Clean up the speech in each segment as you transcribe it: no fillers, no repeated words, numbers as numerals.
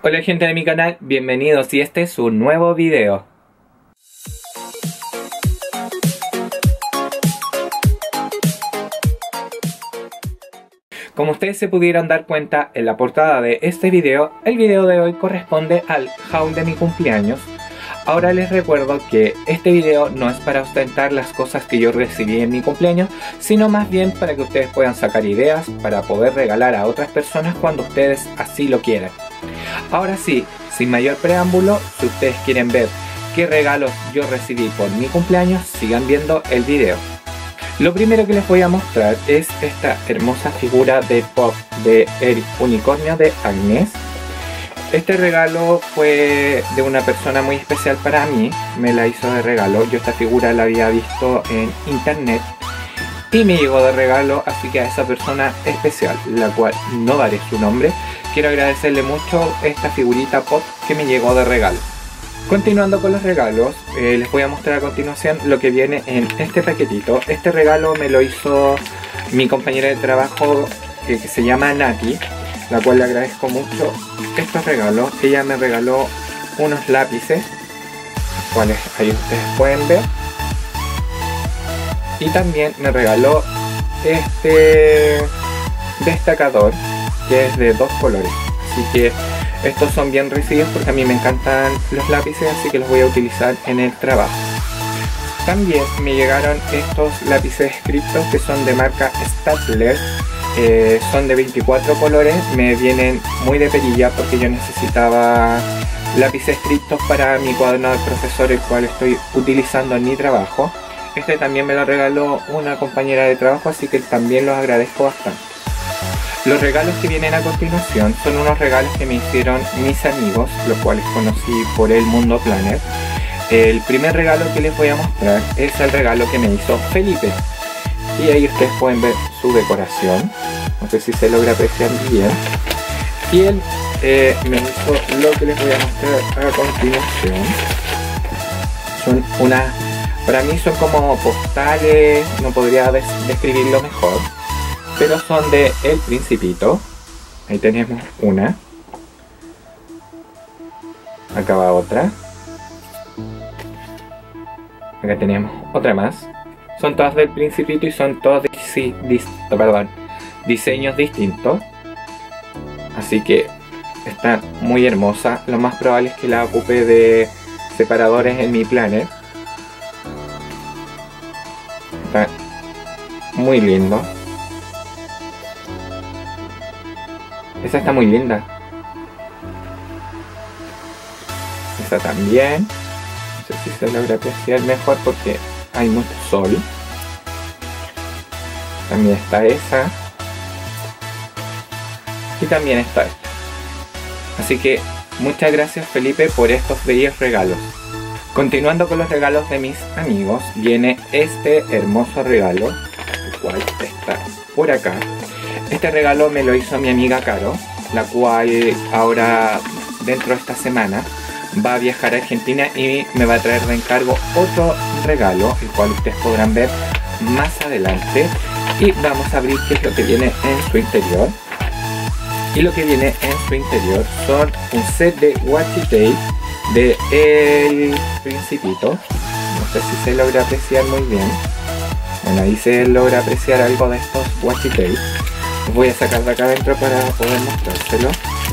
Hola gente de mi canal, bienvenidos y este es un nuevo video. Como ustedes se pudieron dar cuenta en la portada de este video, el video de hoy corresponde al haul de mi cumpleaños. Ahora les recuerdo que este video no es para ostentar las cosas que yo recibí en mi cumpleaños, sino más bien para que ustedes puedan sacar ideas para poder regalar a otras personas cuando ustedes así lo quieran. Ahora sí, sin mayor preámbulo, si ustedes quieren ver qué regalos yo recibí por mi cumpleaños, sigan viendo el video. Lo primero que les voy a mostrar es esta hermosa figura de pop de el unicornio de Agnes. Este regalo fue de una persona muy especial para mí, me la hizo de regalo. Yo esta figura la había visto en internet y me llegó de regalo, así que a esa persona especial, la cual no daré su nombre, quiero agradecerle mucho esta figurita pop que me llegó de regalo. Continuando con los regalos, les voy a mostrar a continuación lo que viene en este paquetito. Este regalo me lo hizo mi compañera de trabajo que se llama Nati, la cual le agradezco mucho estos regalos. Ella me regaló unos lápices, los cuales ahí ustedes pueden ver, y también me regaló este destacador que es de dos colores, así que estos son bien recibidos porque a mí me encantan los lápices, así que los voy a utilizar en el trabajo. También me llegaron estos lápices Scriptos que son de marca Staedtler. Son de 24 colores, me vienen muy de perilla porque yo necesitaba lápices Scriptos para mi cuaderno de profesor, el cual estoy utilizando en mi trabajo. Este también me lo regaló una compañera de trabajo, así que también los agradezco bastante. Los regalos que vienen a continuación son unos regalos que me hicieron mis amigos, los cuales conocí por el Mundo Planner. El primer regalo que les voy a mostrar es el regalo que me hizo Felipe. Y ahí ustedes pueden ver su decoración, no sé si se logra apreciar bien. Y él me hizo lo que les voy a mostrar a continuación. Son unas, para mí son como postales, no podría describirlo mejor, pero son de El Principito. Ahí tenemos una, acá va otra, acá tenemos otra más. Son todas del Principito y son todos diseños distintos. Así que están muy hermosas. Lo más probable es que la ocupe de separadores en mi planner. Está muy lindo. Esa está muy linda. Esa también. No sé si se logra apreciar mejor porque hay mucho sol. También está esa. Y también está esta. Así que muchas gracias Felipe por estos bellos regalos. Continuando con los regalos de mis amigos, viene este hermoso regalo, el cual está por acá. Este regalo me lo hizo mi amiga Caro, la cual ahora dentro de esta semana va a viajar a Argentina y me va a traer de encargo otro regalo, el cual ustedes podrán ver más adelante. Y vamos a abrir qué es lo que viene en su interior. Y lo que viene en su interior son un set de washi tape de El Principito. No sé si se logra apreciar muy bien. Bueno, ahí se logra apreciar algo de estos washi tape. Los voy a sacar de acá adentro para poder mostrárselo.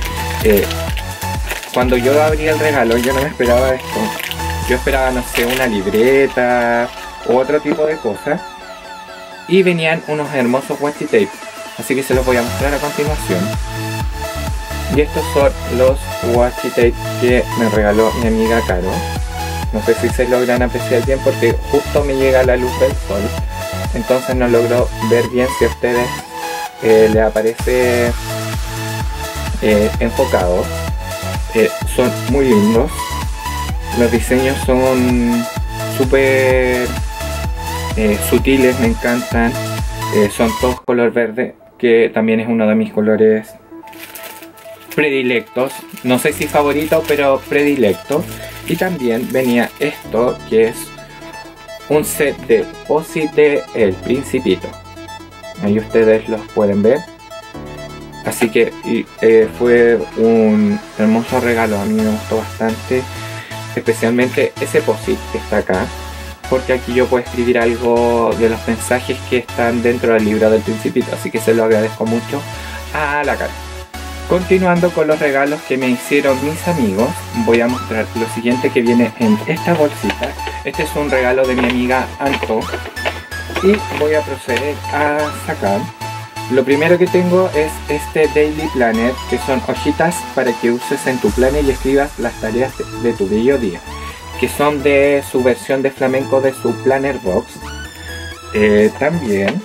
Cuando yo abrí el regalo yo no me esperaba esto. Yo esperaba, no sé, una libreta u otro tipo de cosas. Y venían unos hermosos washi tape. Así que se los voy a mostrar a continuación. Y estos son los washi tape que me regaló mi amiga Caro. No sé si se logran apreciar bien porque justo me llega la luz del sol. Entonces no logro ver bien si a ustedes les aparece enfocado. Son muy lindos. Los diseños son súper sutiles, me encantan. Son todos color verde, que también es uno de mis colores predilectos. No sé si favorito, pero predilecto. Y también venía esto, que es un set de posit de El Principito. Ahí ustedes los pueden ver. Así que fue un hermoso regalo, a mí me gustó bastante, especialmente ese post-it que está acá, porque aquí yo puedo escribir algo de los mensajes que están dentro del libro del Principito, así que se lo agradezco mucho a la Karen. Continuando con los regalos que me hicieron mis amigos, voy a mostrar lo siguiente que viene en esta bolsita. Este es un regalo de mi amiga Anto y voy a proceder a sacar. Lo primero que tengo es este Daily Planner, que son hojitas para que uses en tu planner y escribas las tareas de tu bello día, que son de su versión de flamenco de su Planner Box. También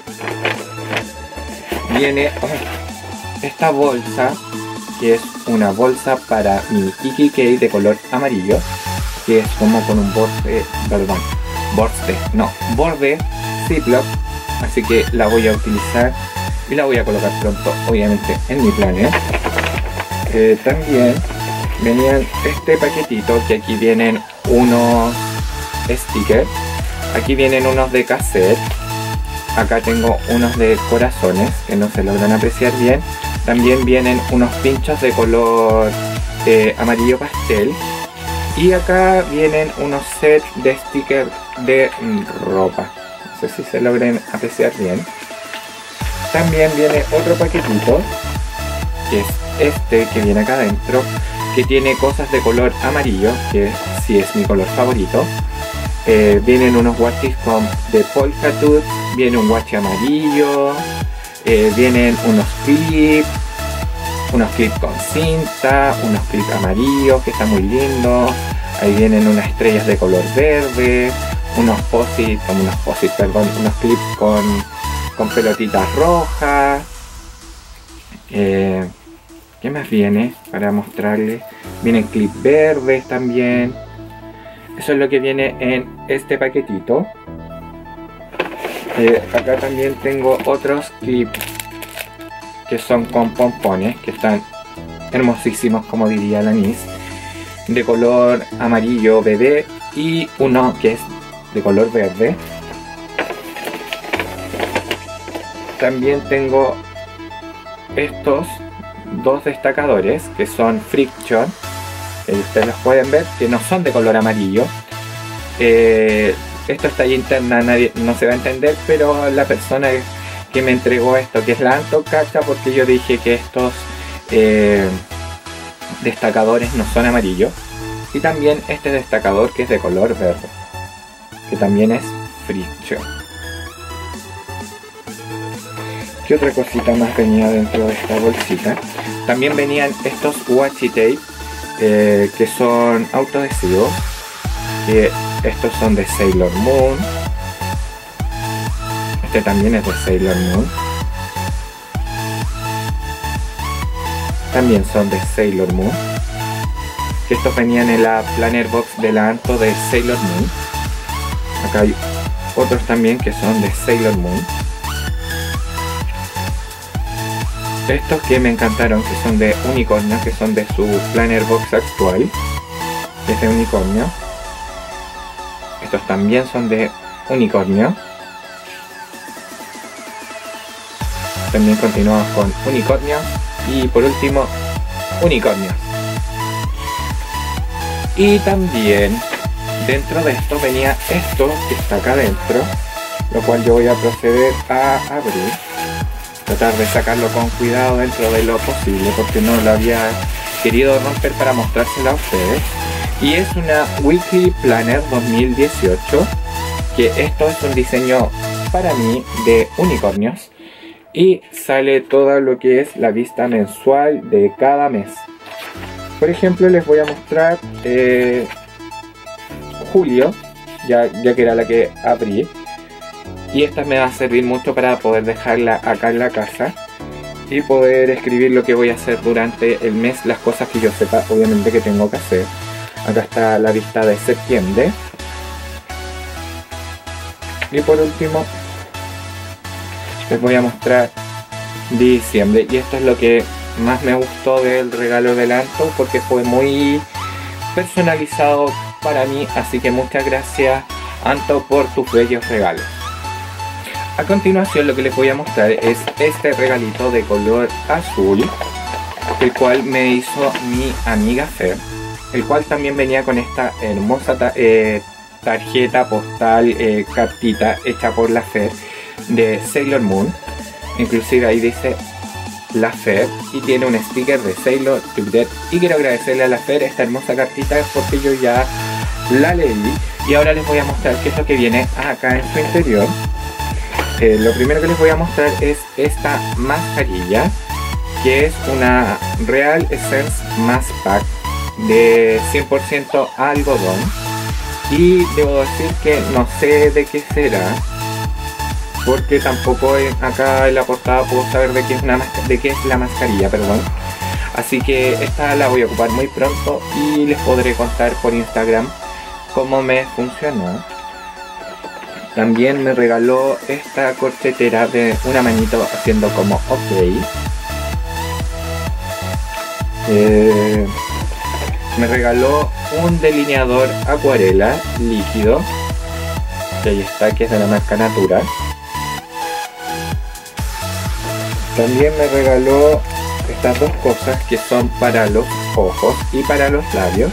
viene esta bolsa, que es una bolsa para mi IKK de color amarillo, que es como con un borde Ziploc, así que la voy a utilizar y la voy a colocar pronto, obviamente, en mi planner. También venían este paquetito, que aquí vienen unos stickers, aquí vienen unos de cassette, acá tengo unos de corazones que no se logran apreciar bien. También vienen unos pinchos de color amarillo pastel. Y acá vienen unos sets de stickers de ropa. No sé si se logren apreciar bien. También viene otro paquetito, que es este que viene acá adentro, que tiene cosas de color amarillo, que sí es mi color favorito. Vienen unos watches de polka dot, viene un watch amarillo. Vienen unos clips con cinta, unos clips amarillos que están muy lindos. Ahí vienen unas estrellas de color verde, unos clips con pelotitas rojas. ¿Qué más viene para mostrarles? Vienen clips verdes también. Eso es lo que viene en este paquetito. Acá también tengo otros clips que son con pompones, que están hermosísimos, como diría la Miss, de color amarillo bebé, y uno que es de color verde. También tengo estos dos destacadores que son Friction, ustedes los pueden ver, que no son de color amarillo. Esto está ahí interna, nadie no se va a entender, pero la persona que me entregó esto, que es la Anto, cacha, porque yo dije que estos destacadores no son amarillos. Y también este destacador, que es de color verde, que también es Friction. ¿Qué otra cosita más venía dentro de esta bolsita? También venían estos washi tape, que son autoadhesivos, que estos son de Sailor Moon. Este también es de Sailor Moon. También son de Sailor Moon. Estos venían en la Planner Box de la Anto de Sailor Moon. Acá hay otros también que son de Sailor Moon. Estos que me encantaron, que son de unicornio, que son de su Planner Box actual, que es de unicornio. Estos también son de unicornio. También continuamos con unicornio. Y por último, unicornios. Y también dentro de esto venía esto que está acá adentro, lo cual yo voy a proceder a abrir. Tratar de sacarlo con cuidado dentro de lo posible, porque no lo había querido romper para mostrárselo a ustedes. Y es una Weekly Planner 2018, que esto es un diseño para mí de unicornios, y sale todo lo que es la vista mensual de cada mes. Por ejemplo, les voy a mostrar julio, ya que era la que abrí. Y esta me va a servir mucho para poder dejarla acá en la casa y poder escribir lo que voy a hacer durante el mes, las cosas que yo sepa obviamente que tengo que hacer. Acá está la vista de septiembre. Y por último les voy a mostrar diciembre. Y esto es lo que más me gustó del regalo del Anto, porque fue muy personalizado para mí. Así que muchas gracias, Anto, por tus bellos regalos. A continuación lo que les voy a mostrar es este regalito de color azul, el cual me hizo mi amiga Fer, el cual también venía con esta hermosa tarjeta postal, cartita hecha por la Fer de Sailor Moon. Inclusive ahí dice la Fer y tiene un sticker de Sailor to Death, y quiero agradecerle a la Fer esta hermosa cartita porque yo ya la leí. Y ahora les voy a mostrar qué es lo que viene acá en su interior. Lo primero que les voy a mostrar es esta mascarilla, que es una Real Essence Mask Pack de 100% algodón, y debo decir que no sé de qué será, porque tampoco acá en la portada puedo saber de qué es la mascarilla, perdón. Así que esta la voy a ocupar muy pronto y les podré contar por Instagram cómo me funcionó. También me regaló esta corchetera de una manito haciendo como ok. Me regaló un delineador acuarela líquido, que ahí está, que es de la marca Natura. También me regaló estas dos cosas que son para los ojos y para los labios.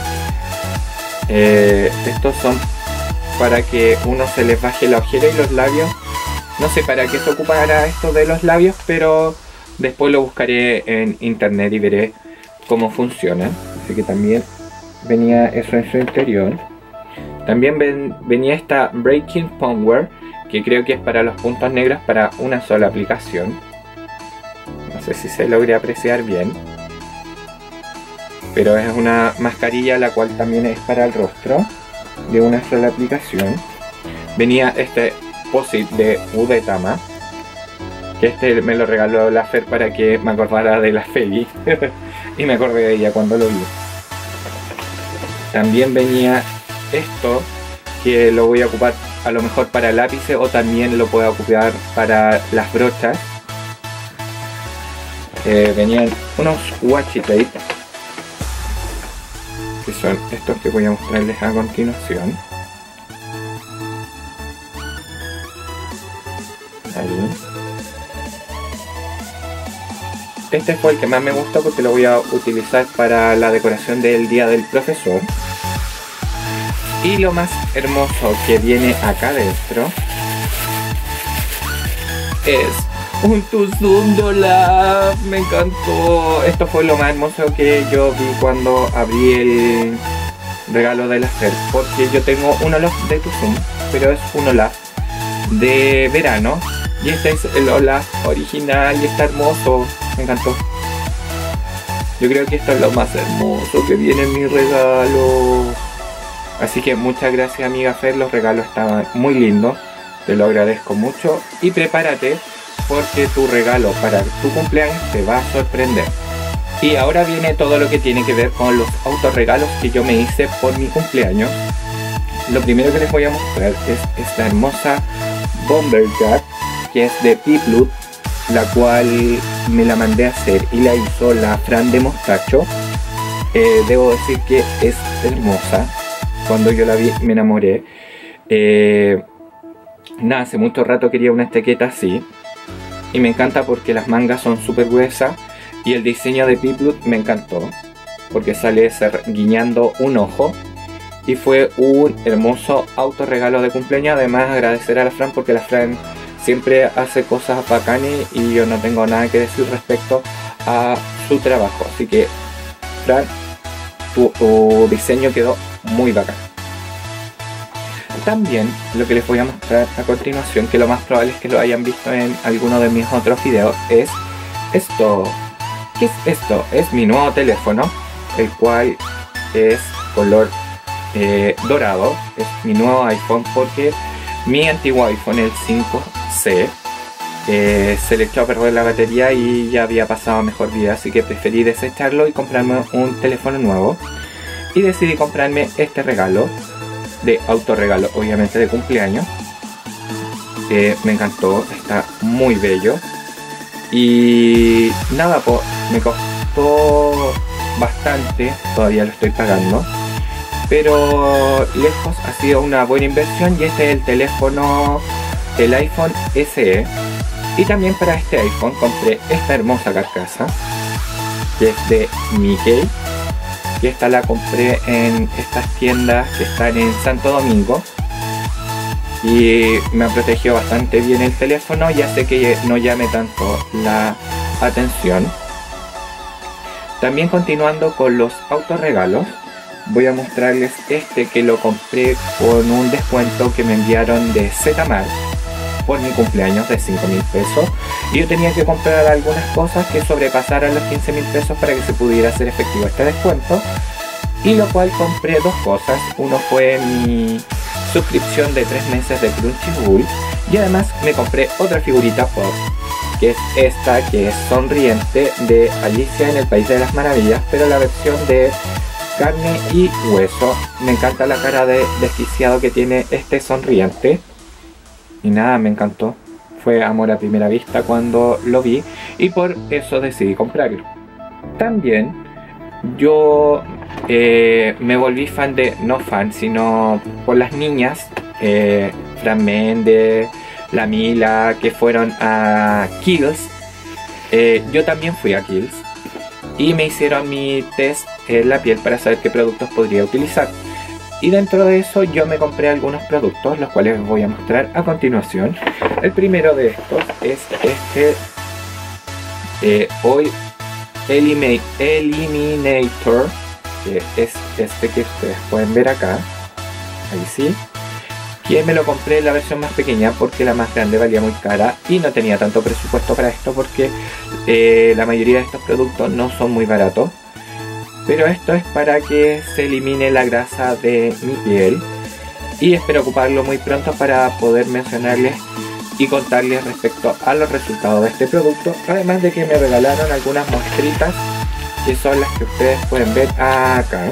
Estos son para que uno se les baje la ojera y los labios. No sé para qué se ocupará esto de los labios, pero después lo buscaré en internet y veré cómo funciona. Así que también venía eso en su interior. También venía esta Breaking Power, que creo que es para los puntos negros, para una sola aplicación. No sé si se logre apreciar bien, pero es una mascarilla la cual también es para el rostro, de una sola aplicación. Venía este posit de Udetama, que este me lo regaló la Fer para que me acordara de la Feli y me acordé de ella cuando lo vi. También venía esto, que lo voy a ocupar a lo mejor para lápices, o también lo puedo ocupar para las brochas. Venían unos washi tape, que son estos que voy a mostrarles a continuación. Ahí. Este fue el que más me gustó porque lo voy a utilizar para la decoración del día del profesor. Y lo más hermoso que viene acá dentro es un Tuzundolab. Me encantó. Esto fue lo más hermoso que yo vi cuando abrí el regalo de la Fer, porque yo tengo un Olaf de Tuzum, pero es un Olaf de verano, y este es el Olaf original y está hermoso. Me encantó. Yo creo que esto es lo más hermoso que viene en mi regalo. Así que muchas gracias, amiga Fer, los regalos estaban muy lindos, te lo agradezco mucho, y prepárate porque tu regalo para tu cumpleaños te va a sorprender. Y ahora viene todo lo que tiene que ver con los autorregalos que yo me hice por mi cumpleaños. Lo primero que les voy a mostrar es esta hermosa Bomberjack, que es de Piplut, la cual me la mandé a hacer y la hizo la Fran de Mostacho. Debo decir que es hermosa. Cuando yo la vi me enamoré. Nada, hace mucho rato quería una chaqueta así, y me encanta porque las mangas son súper gruesas, y el diseño de Piplut me encantó porque sale guiñando un ojo, y fue un hermoso autorregalo de cumpleaños. Además, agradecer a la Fran porque la Fran siempre hace cosas bacanes y yo no tengo nada que decir respecto a su trabajo. Así que, Fran, tu diseño quedó muy bacán. También lo que les voy a mostrar a continuación, que lo más probable es que lo hayan visto en alguno de mis otros videos, es esto. ¿Qué es esto? Es mi nuevo teléfono, el cual es color dorado. Es mi nuevo iPhone porque mi antiguo iPhone, el 5C, se le echó a perder la batería y ya había pasado mejor vida, así que preferí desecharlo y comprarme un teléfono nuevo, y decidí comprarme este regalo de autorregalo, obviamente de cumpleaños. Me encantó, está muy bello, y nada, pues me costó bastante, todavía lo estoy pagando, pero lejos ha sido una buena inversión, y este es el teléfono el iPhone SE. Y también para este iPhone compré esta hermosa carcasa, que es de Mickey. Y esta la compré en estas tiendas que están en Santo Domingo. Y me protegió bastante bien el teléfono, ya sé que no llame tanto la atención. También continuando con los autorregalos, voy a mostrarles este que lo compré con un descuento que me enviaron de Zmart por mi cumpleaños de 5.000 pesos. Y yo tenía que comprar algunas cosas que sobrepasaran los 15.000 pesos para que se pudiera hacer efectivo este descuento. Y lo cual compré dos cosas. Uno fue mi suscripción de 3 meses de Crunchyroll. Y además me compré otra figurita pop, que es esta, que es sonriente, de Alicia en el País de las Maravillas, pero la versión de carne y hueso. Me encanta la cara de desquiciado que tiene este sonriente. Y nada, me encantó. Fue amor a primera vista cuando lo vi y por eso decidí comprarlo. También yo me volví fan de, no fan, sino por las niñas, Fran Méndez, la Mila, que fueron a Kiehl's. Yo también fui a Kiehl's y me hicieron mi test en la piel para saber qué productos podría utilizar. Y dentro de eso yo me compré algunos productos, los cuales les voy a mostrar a continuación. El primero de estos es este Oil Eliminator, que es este que ustedes pueden ver acá. Ahí sí. Que me lo compré en la versión más pequeña porque la más grande valía muy cara y no tenía tanto presupuesto para esto porque la mayoría de estos productos no son muy baratos. Pero esto es para que se elimine la grasa de mi piel y espero ocuparlo muy pronto para poder mencionarles y contarles respecto a los resultados de este producto, además de que me regalaron algunas muestritas que son las que ustedes pueden ver acá.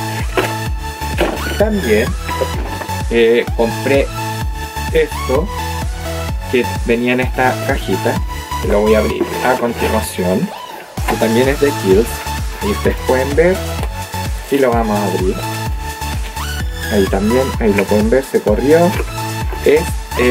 También compré esto que venía en esta cajita, que lo voy a abrir a continuación, que también es de Kiehl's. Y ustedes pueden ver y lo vamos a abrir. Ahí también, ahí lo pueden ver, se corrió. Es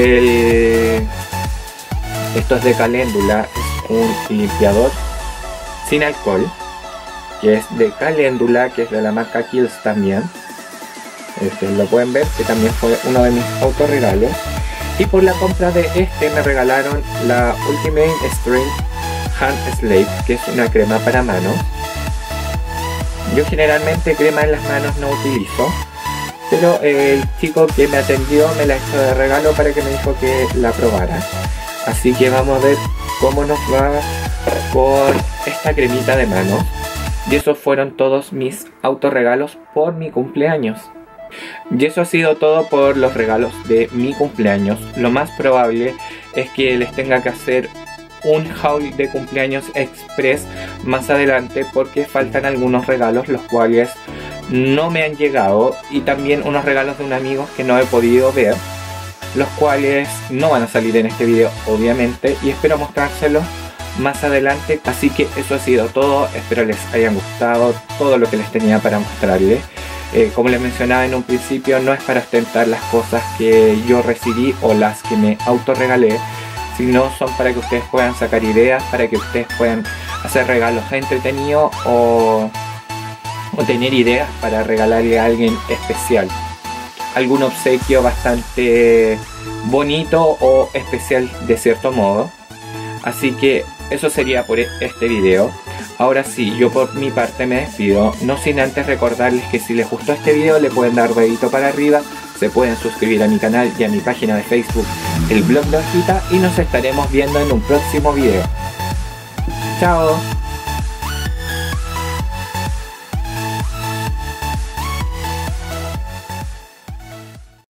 esto es de Caléndula, es un limpiador sin alcohol, que es de Caléndula, que es de la marca Kiehl's también. Lo pueden ver, que también fue uno de mis autorregalos. Y por la compra de este me regalaron la Ultimate Strength Hand Slave, que es una crema para manos. Yo generalmente crema en las manos no utilizo, pero el chico que me atendió me la hizo de regalo para que me dijo que la probara. Así que vamos a ver cómo nos va con esta cremita de manos. Y esos fueron todos mis autorregalos por mi cumpleaños. Y eso ha sido todo por los regalos de mi cumpleaños. Lo más probable es que les tenga que hacer un haul de cumpleaños express más adelante porque faltan algunos regalos los cuales no me han llegado y también unos regalos de un amigo que no he podido ver, los cuales no van a salir en este video obviamente y espero mostrárselos más adelante. Así que eso ha sido todo, espero les haya gustado todo lo que les tenía para mostrarles. Como les mencionaba en un principio, no es para ostentar las cosas que yo recibí o las que me autorregalé, sino son para que ustedes puedan sacar ideas, para que ustedes puedan hacer regalos entretenidos o tener ideas para regalarle a alguien especial. Algún obsequio bastante bonito o especial de cierto modo. Así que eso sería por este video. Ahora sí, yo por mi parte me despido, no sin antes recordarles que si les gustó este video le pueden dar dedito para arriba, se pueden suscribir a mi canal y a mi página de Facebook, el blog de Hojita, y nos estaremos viendo en un próximo video. ¡Chao!